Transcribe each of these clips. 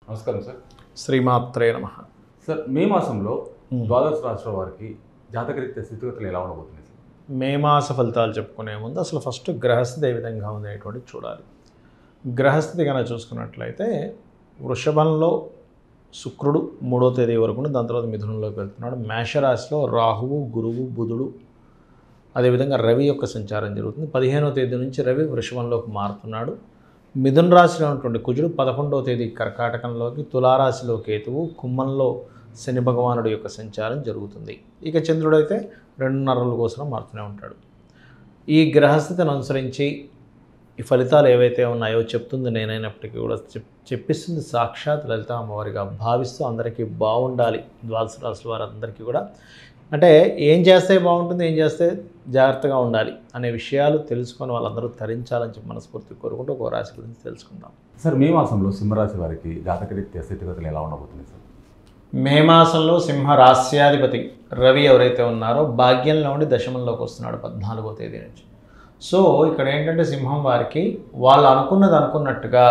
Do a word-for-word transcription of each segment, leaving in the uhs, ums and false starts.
నమస్కారం సార్. శ్రీమాత్రే నమః. సార్, మే మాసంలో ద్వాదశ రాశుల వారికి జాతకరీత్యా స్థితిగతులు ఎలా ఉండబోతున్నాయి సార్? మే మాస ఫలితాలు చెప్పుకునే ముందు అసలు ఫస్ట్ గ్రహస్థితి ఏ విధంగా ఉంది అనేటువంటి చూడాలి. గ్రహస్థితి కనుక చూసుకున్నట్లయితే వృషభంలో శుక్రుడు మూడో తేదీ వరకు, దాని తర్వాత మిథునంలోకి వెళ్తున్నాడు. మేషరాశిలో రాహువు, గురువు, బుధుడు, అదేవిధంగా రవి యొక్క సంచారం జరుగుతుంది. పదిహేనో తేదీ నుంచి రవి వృషభంలోకి మారుతున్నాడు. మిథున రాశిలో ఉన్నటువంటి కుజుడు పదకొండవ తేదీ కర్కాటకంలోకి, తులారాశిలో కేతువు, కుంభంలో శని భగవానుడి యొక్క సంచారం జరుగుతుంది. ఇక చంద్రుడైతే రెండున్నరల కోసం మారుతూనే ఉంటాడు. ఈ గ్రహస్థితిని అనుసరించి ఈ ఫలితాలు ఏవైతే ఉన్నాయో చెప్తుంది నేనైనప్పటికీ కూడా చెప్ చెప్పిస్తుంది సాక్షాత్ లలిత అమ్మవారిగా భావిస్తూ అందరికీ బాగుండాలి. ద్వాదశ రాశుల వారందరికీ కూడా అంటే ఏం చేస్తే బాగుంటుంది, ఏం చేస్తే జాగ్రత్తగా ఉండాలి అనే విషయాలు తెలుసుకొని వాళ్ళందరూ తరించాలని చెప్పి మనస్ఫూర్తి కోరుకుంటూ ఒక రాశి గురించి తెలుసుకుందాం. సార్, మే మాసంలో సింహరాశి వారికి జాతకరీత్యా స్థితిగతులు ఎలా ఉండబోతున్నాయి సార్? మే మాసంలో సింహ రాశ్యాధిపతి రవి ఎవరైతే ఉన్నారో భాగ్యంలో ఉండి దశమంలోకి వస్తున్నాడు పద్నాలుగో తేదీ నుంచి. సో ఇక్కడ ఏంటంటే సింహం వారికి వాళ్ళు అనుకున్నది అనుకున్నట్టుగా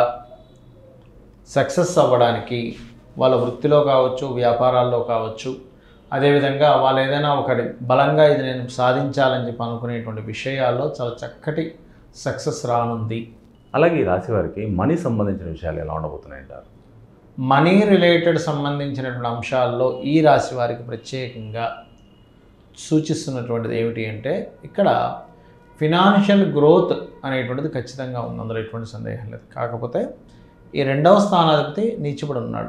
సక్సెస్ అవ్వడానికి వాళ్ళ వృత్తిలో కావచ్చు, వ్యాపారాల్లో కావచ్చు, అదేవిధంగా వాళ్ళు ఏదైనా ఒకటి బలంగా ఇది నేను సాధించాలని చెప్పి అనుకునేటువంటి విషయాల్లో చాలా చక్కటి సక్సెస్ రానుంది. అలాగే ఈ రాశి వారికి మనీ సంబంధించిన విషయాలు ఎలా ఉండబోతున్నాయి అంటారు? మనీ రిలేటెడ్ సంబంధించినటువంటి అంశాల్లో ఈ రాశి వారికి ప్రత్యేకంగా సూచిస్తున్నటువంటిది ఏమిటి అంటే ఇక్కడ ఫినాన్షియల్ గ్రోత్ అనేటువంటిది ఖచ్చితంగా ఉంది, అందులో ఎటువంటి సందేహం లేదు. కాకపోతే ఈ రెండవ స్థానాధిపతి నీచపడి ఉన్నాడు.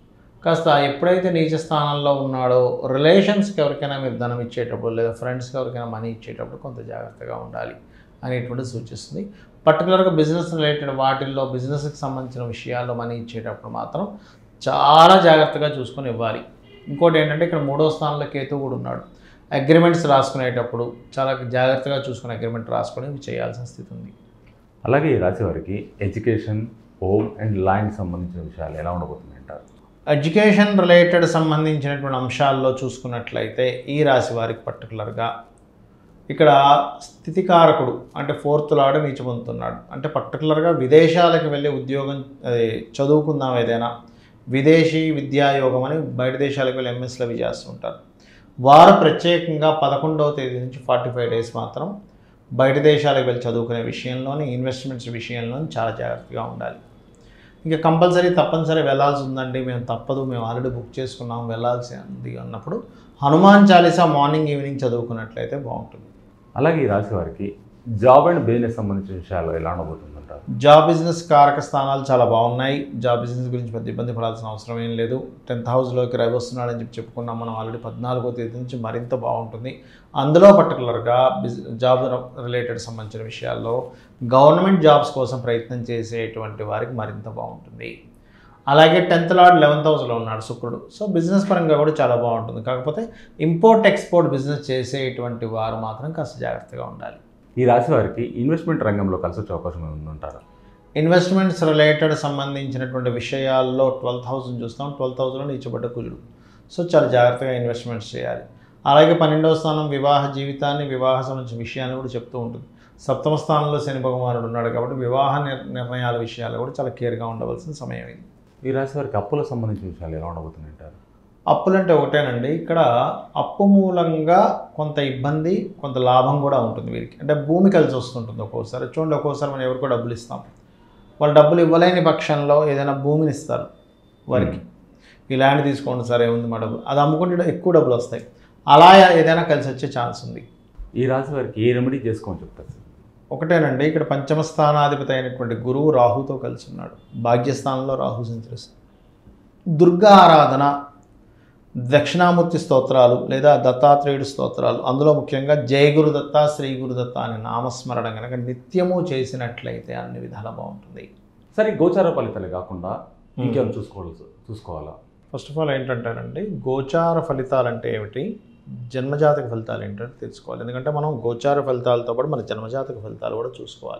కాస్త ఎప్పుడైతే నీచ స్థానంలో ఉన్నాడో రిలేషన్స్కి ఎవరికైనా మీరు ధనం ఇచ్చేటప్పుడు లేదా ఫ్రెండ్స్కి ఎవరికైనా మనీ ఇచ్చేటప్పుడు కొంత జాగ్రత్తగా ఉండాలి అనేటువంటిది సూచిస్తుంది. పర్టికులర్గా బిజినెస్ రిలేటెడ్ వాటిల్లో బిజినెస్కి సంబంధించిన విషయాల్లో మనీ ఇచ్చేటప్పుడు మాత్రం చాలా జాగ్రత్తగా చూసుకొని ఇవ్వాలి. ఇంకోటి ఏంటంటే ఇక్కడ మూడో స్థానంలో కేతు కూడా ఉన్నాడు. అగ్రిమెంట్స్ రాసుకునేటప్పుడు చాలా జాగ్రత్తగా చూసుకుని అగ్రిమెంట్ రాసుకొని ఇవి చేయాల్సిన స్థితి ఉంది. అలాగే ఈ రాశి వారికి ఎడ్యుకేషన్, హోమ్ అండ్ ల్యాండ్ సంబంధించిన విషయాలు ఎలా ఉండబోతున్నాయి అంటారు? ఎడ్యుకేషన్ రిలేటెడ్ సంబంధించినటువంటి అంశాల్లో చూసుకున్నట్లయితే ఈ రాశి వారికి పర్టికులర్గా ఇక్కడ స్థితికారకుడు అంటే ఫోర్త్ లార్డ్ నీచ పొందుతున్నాడు. అంటే పర్టికులర్గా విదేశాలకు వెళ్ళి ఉద్యోగం చదువుకుందాం, ఏదైనా విదేశీ విద్యాయోగం అని బయట దేశాలకు వెళ్ళి ఎంఎస్లు అవి చేస్తుంటారు. వారు ప్రత్యేకంగా పదకొండవ తేదీ నుంచి ఫార్టీ ఫైవ్ డేస్ మాత్రం బయట దేశాలకు వెళ్ళి చదువుకునే విషయంలోని, ఇన్వెస్ట్మెంట్స్ విషయంలోని చాలా జాగ్రత్తగా ఉండాలి. ఇంకా కంపల్సరీ తప్పనిసరి వెళ్ళాల్సి ఉందండి, మేము తప్పదు, మేము ఆల్రెడీ బుక్ చేసుకున్నాం, వెళ్ళాల్సి ఉంది అన్నప్పుడు హనుమాన్ చాలీసా మార్నింగ్ ఈవినింగ్ చదువుకున్నట్లయితే బాగుంటుంది. అలాగే ఈ రాశి వారికి జాబ్ అండ్ బిజినెస్ సంబంధించిన విషయాలు ఎలా ఉండబోతుందంటారు? జాబ్ బిజినెస్ కారక స్థానాలు చాలా బాగున్నాయి. జాబ్ బిజినెస్ గురించి పెద్ద ఇబ్బంది పడాల్సిన అవసరం ఏం లేదు. టెన్త్ హౌస్లోకి రవి వస్తున్నాడని చెప్పి చెప్పుకున్నాం మనం ఆల్రెడీ. పద్నాలుగో తేదీ నుంచి మరింత బాగుంటుంది. అందులో పర్టికులర్గా బిజ్ జాబ్ రిలేటెడ్ సంబంధించిన విషయాల్లో గవర్నమెంట్ జాబ్స్ కోసం ప్రయత్నం చేసేటువంటి వారికి మరింత బాగుంటుంది. అలాగే టెన్త్ లార్డ్ లెవెన్త్ హౌస్లో ఉన్నాడు శుక్రుడు. సో బిజినెస్ పరంగా కూడా చాలా బాగుంటుంది. కాకపోతే ఇంపోర్ట్ ఎక్స్పోర్ట్ బిజినెస్ చేసేటువంటి వారు మాత్రం కాస్త జాగ్రత్తగా ఉండాలి. ఈ రాశి వారికి ఇన్వెస్ట్మెంట్ రంగంలో కలిసి వచ్చే అవకాశం ఉందంటారా? ఇన్వెస్ట్మెంట్స్ రిలేటెడ్ సంబంధించినటువంటి విషయాల్లో ట్వెల్త్ హౌస్ని చూస్తాం. ట్వెల్త్ హౌస్లో నీచబడ్డ కుజుడు. సో చాలా జాగ్రత్తగా ఇన్వెస్ట్మెంట్స్ చేయాలి. అలాగే పన్నెండవ స్థానం వివాహ జీవితాన్ని, వివాహ సంబంధించిన విషయాన్ని కూడా చెప్తూ ఉంటుంది. సప్తమ స్థానంలో శని భగవానుడు ఉన్నాడు కాబట్టి వివాహ నిర్ణయాల విషయాలు కూడా చాలా కేర్గా ఉండవలసిన సమయం ఇది. ఈ రాశి వారికి అప్పులకు సంబంధించిన విషయాలు ఎలా ఉండబోతున్నాయి అంటారు? అప్పులంటే ఒకటేనండి, ఇక్కడ అప్పు మూలంగా కొంత ఇబ్బంది, కొంత లాభం కూడా ఉంటుంది వీరికి. అంటే భూమి కలిసి వస్తుంటుంది ఒక్కోసారి. చూడండి, ఒక్కోసారి మనం ఎవరికో డబ్బులు ఇస్తాం, వాళ్ళు డబ్బులు ఇవ్వలేని పక్షంలో ఏదైనా భూమిని ఇస్తారు వారికి. ఈ ల్యాండ్ తీసుకోండి సార్, ఏముంది మా డబ్బులు, అది అమ్ముకుంటే ఎక్కువ డబ్బులు వస్తాయి. అలా ఏదైనా కలిసి వచ్చే ఛాన్స్ ఉంది. ఈ రాశి వారికి ఏ రెమెడీ చేసుకోమని చెప్తారు సార్? ఒకటేనండి, ఇక్కడ పంచమ స్థానాధిపతి అయినటువంటి గురువు రాహుతో కలిసి ఉన్నాడు. భాగ్యస్థానంలో రాహు సంచరిస్తుంది. దుర్గా ఆరాధన, దక్షిణామూర్తి స్తోత్రాలు లేదా దత్తాత్రేయుడు స్తోత్రాలు, అందులో ముఖ్యంగా జయ గురుదత్త, శ్రీ గురుదత్త అనే నామస్మరణ కనుక నిత్యము చేసినట్లయితే అన్ని విధాలా బాగుంటుంది. సరే, గోచార ఫలితాలు కాకుండా ఇంకేమైనా చూసుకోవాలి చూసుకోవాలా? ఫస్ట్ ఆఫ్ ఆల్ ఏంటంటేనండి, గోచార ఫలితాలు అంటే ఏమిటి, జన్మజాతక ఫలితాలు ఏంటంటే తెలుసుకోవాలి. ఎందుకంటే మనం గోచార ఫలితాలతో పాటు మన జన్మజాతక ఫలితాలు కూడా చూసుకోవాలి.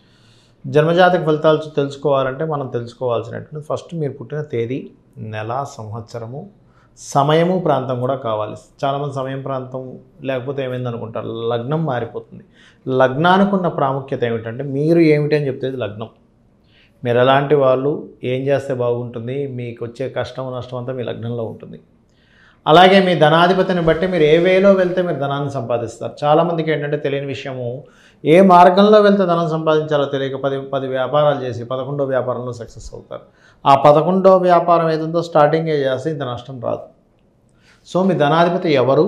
జన్మజాతక ఫలితాలు తెలుసుకోవాలంటే మనం తెలుసుకోవాల్సినటువంటి ఫస్ట్ మీరు పుట్టిన తేదీ, నెల, సంవత్సరము, సమయము, ప్రాంతం కూడా కావాలి. చాలామంది సమయం, ప్రాంతం లేకపోతే ఏమైంది అనుకుంటారు, లగ్నం మారిపోతుంది. లగ్నానికి ఉన్న ప్రాముఖ్యత ఏమిటంటే మీరు ఏమిటి అని చెప్తేది లగ్నం. మీరు ఎలాంటి వాళ్ళు, ఏం చేస్తే బాగుంటుంది, మీకు వచ్చే కష్టం నష్టం అంతా మీ లగ్నంలో ఉంటుంది. అలాగే మీ ధనాధిపతిని బట్టి మీరు ఏ వేలో వెళ్తే మీరు ధనాన్ని సంపాదిస్తారు. చాలామందికి ఏంటంటే తెలియని విషయము, ఏ మార్గంలో వెళ్తే ధనం సంపాదించాలో తెలియక పది పది వ్యాపారాలు చేసి పదకొండో వ్యాపారంలో సక్సెస్ అవుతారు. ఆ పదకొండో వ్యాపారం ఏదంతో స్టార్టింగే చేస్తే ఇంత నష్టం రాదు. సో మీ ధనాధిపతి ఎవరు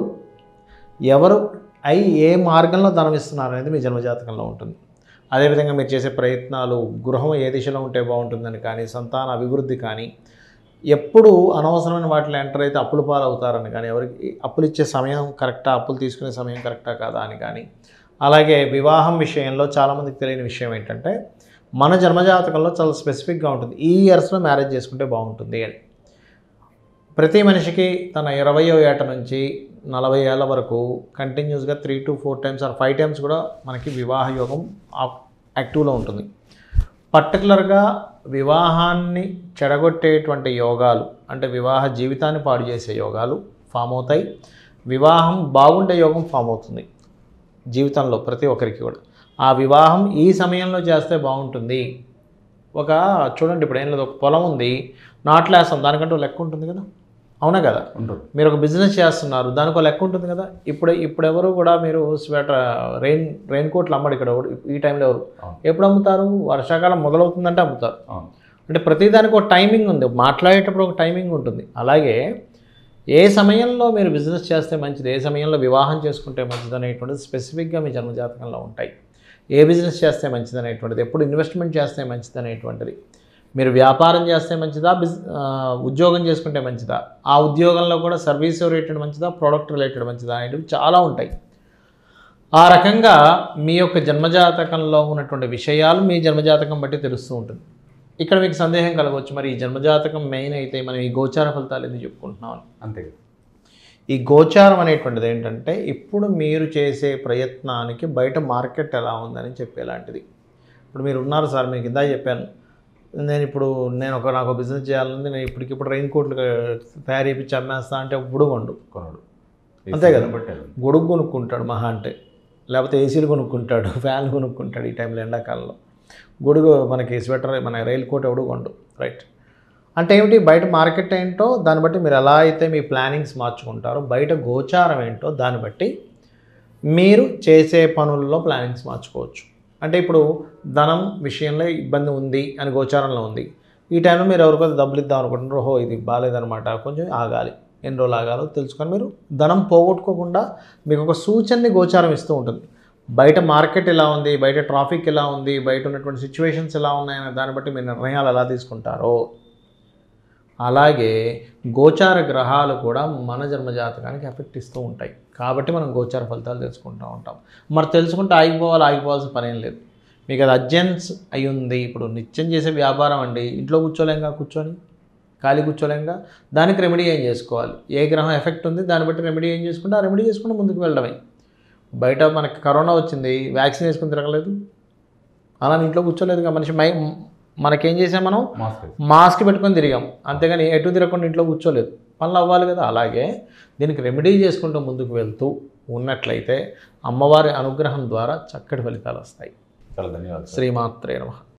ఎవరు అయి ఏ మార్గంలో ధనం ఇస్తున్నారు అనేది మీ జన్మజాతకంలో ఉంటుంది. అదేవిధంగా మీరు చేసే ప్రయత్నాలు, గృహం ఏ దిశలో ఉంటే బాగుంటుందని కానీ, సంతాన అభివృద్ధి కానీ, ఎప్పుడు అనవసరమైన వాటిలో ఎంటర్ అయితే అప్పుల పాలు అవుతారని కానీ, ఎవరికి అప్పులు ఇచ్చే సమయం కరెక్టా, అప్పులు తీసుకునే సమయం కరెక్టా కాదా అని కానీ, అలాగే వివాహం విషయంలో చాలామందికి తెలియని విషయం ఏంటంటే మన జన్మజాతకంలో చాలా స్పెసిఫిక్గా ఉంటుంది, ఈ ఇయర్స్లో మ్యారేజ్ చేసుకుంటే బాగుంటుంది అని. ప్రతి మనిషికి తన ఇరవయో ఏట నుంచి నలభై ఏళ్ళ వరకు కంటిన్యూస్గా three to four times or five times కూడా మనకి వివాహ యోగం యాక్టివ్లో ఉంటుంది. పర్టికులర్గా వివాహాన్ని చెడగొట్టేటువంటి యోగాలు, అంటే వివాహ జీవితాన్ని పాడు చేసే యోగాలు ఫామ్ అవుతాయి. వివాహం బాగుండే యోగం ఫామ్ అవుతుంది జీవితంలో ప్రతి ఒక్కరికి కూడా. ఆ వివాహం ఈ సమయంలో చేస్తే బాగుంటుంది. ఒక చూడండి, ఇప్పుడు ఏం లేదు, ఒక పొలం ఉంది, నాట్లేస్తాం, దానికంటూ లెక్క ఉంటుంది కదా, అవునా కదా? మీరు ఒక బిజినెస్ చేస్తున్నారు, దానికి ఒక లెక్క ఉంటుంది కదా. ఇప్పుడు ఇప్పుడు ఎవరు కూడా మీరు స్వెటర్ రెయిన్ రెయిన్ కోట్లు అమ్మడు ఇక్కడ ఈ టైంలో. ఎవరు ఎప్పుడు అమ్ముతారు? వర్షాకాలం మొదలవుతుందంటే అమ్ముతారు. అంటే ప్రతిదానికి ఒక టైమింగ్ ఉంది, మాట్లాడేటప్పుడు ఒక టైమింగ్ ఉంటుంది. అలాగే ఏ సమయంలో మీరు బిజినెస్ చేస్తే మంచిది, ఏ సమయంలో వివాహం చేసుకుంటే మంచిది అనేటువంటిది స్పెసిఫిక్గా మీ జన్మజాతకంలో ఉంటాయి. ఏ బిజినెస్ చేస్తే మంచిది అనేటువంటిది, ఎప్పుడు ఇన్వెస్ట్మెంట్ చేస్తే మంచిది అనేటువంటిది, మీరు వ్యాపారం చేస్తే మంచిదా, బిజ్ ఉద్యోగం చేసుకుంటే మంచిదా, ఆ ఉద్యోగంలో కూడా సర్వీస్ రిలేటెడ్ మంచిదా, ప్రోడక్ట్ రిలేటెడ్ మంచిదా అనేటివి చాలా ఉంటాయి. ఆ రకంగా మీ యొక్క జన్మజాతకంలో ఉన్నటువంటి విషయాలు మీ జన్మజాతకం బట్టి తెలుస్తూ ఉంటుంది. ఇక్కడ మీకు సందేహం కలగవచ్చు, మరి ఈ జన్మజాతకం మెయిన్ అయితే మనం ఈ గోచార ఫలితాలు ఎందుకు చెప్పుకుంటున్నాం అని. అంతే. ఈ గోచారం అనేటువంటిది ఏంటంటే ఇప్పుడు మీరు చేసే ప్రయత్నానికి బయట మార్కెట్ ఎలా ఉందని చెప్పేలాంటిది. ఇప్పుడు మీరు ఉన్నారు సార్, మీకు ఇందా చెప్పాను, నేను ఇప్పుడు నేను ఒక నాకు బిజినెస్ చేయాలని, నేను ఇప్పటికిప్పుడు రెయిన్ కోట్లు తయారు చేయించి అమ్మేస్తా అంటే గొడుగు వండు కొనడు, అంతే కదా. గొడుగు కొనుక్కుంటాడు మహా అంటే, లేకపోతే ఏసీలు కొనుక్కుంటాడు, ఫ్యాన్లు కొనుక్కుంటాడు ఈ టైంలో ఎండాకాలంలో. గొడుగు మనకి స్వెటర్, మన రైల్ కోట్ ఎవడు కొండు, రైట్. అంటే ఏమిటి, బయట మార్కెట్ ఏంటో దాన్ని బట్టి మీరు ఎలా అయితే మీ ప్లానింగ్స్ మార్చుకుంటారో, బయట గోచారం ఏంటో దాన్ని బట్టి మీరు చేసే పనుల్లో ప్లానింగ్స్ మార్చుకోవచ్చు. అంటే ఇప్పుడు ధనం విషయంలో ఇబ్బంది ఉంది అని గోచారంలో ఉంది, ఈ టైంలో మీరు ఎవరికైతే డబ్బులు ఇద్దాం అనుకుంటున్నారో, ఓహో ఇది బాగాలేదనమాట, కొంచెం ఆగాలి, ఎన్ని రోజులు ఆగాలో తెలుసుకొని మీరు ధనం పోగొట్టుకోకుండా మీకు ఒక సూచనని గోచారం ఇస్తూ ఉంటుంది. బయట మార్కెట్ ఎలా ఉంది, బయట ట్రాఫిక్ ఎలా ఉంది, బయట ఉన్నటువంటి సిచ్యువేషన్స్ ఎలా ఉన్నాయనే దాన్ని బట్టి మీరు నిర్ణయాలు ఎలా తీసుకుంటారో, అలాగే గోచార గ్రహాలు కూడా మన జన్మజాతకానికి ఎఫెక్ట్ ఇస్తూ ఉంటాయి. కాబట్టి మనం గోచార ఫలితాలు తెలుసుకుంటూ ఉంటాం. మరి తెలుసుకుంటే ఆగిపోవాలి, ఆగిపోవాల్సిన పనేం లేదు. మీకు అది అర్జెన్స్ అయి ఉంది, ఇప్పుడు నిత్యం చేసే వ్యాపారం అండి, ఇంట్లో కూర్చోలేంగా, కూర్చొని ఖాళీ కూర్చోలేంగా, దానికి రెమెడీ ఏం చేసుకోవాలి, ఏ గ్రహం ఎఫెక్ట్ ఉంది దాన్ని బట్టి రెమెడీ ఏం చేసుకుంటే ఆ రెమెడీ చేసుకుంటే ముందుకు వెళ్ళడమే. బయట మనకి కరోనా వచ్చింది, వ్యాక్సిన్ వేసుకుని తిరగలేదు, అలా ఇంట్లో కూర్చోలేదుగా మనిషి. మై మనకేం చేసాం, మనం మాస్క్ పెట్టుకొని తిరిగాం, అంతేగాని ఎటు తిరగకుండా ఇంట్లో కూర్చోలేదు, పనులు అవ్వాలి కదా. అలాగే దీనికి రెమెడీ చేసుకుంటూ ముందుకు వెళ్తూ ఉన్నట్లయితే అమ్మవారి అనుగ్రహం ద్వారా చక్కటి ఫలితాలు వస్తాయి. చాలా ధన్యవాదాలు. శ్రీమాత్రే నమః.